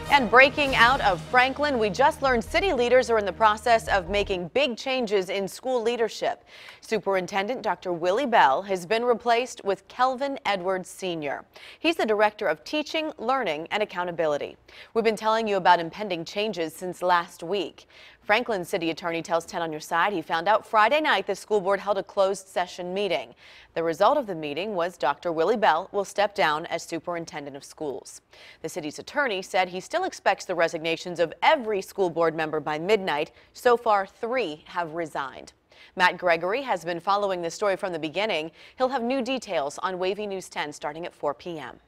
And breaking out of Franklin, we just learned city leaders are in the process of making big changes in school leadership. Superintendent Dr. Willie Bell has been replaced with Kelvin Edwards Sr. He's the Director of Teaching, Learning, and Accountability. We've been telling you about impending changes since last week. Franklin City Attorney tells 10 on your side he found out Friday night the school board held a closed session meeting. The result of the meeting was Dr. Willie Bell will step down as superintendent of schools. The city's attorney said he still expects the resignations of every school board member by midnight. So far, 3 have resigned. Matt Gregory has been following this story from the beginning. He'll have new details on Wavy News 10 starting at 4 p.m.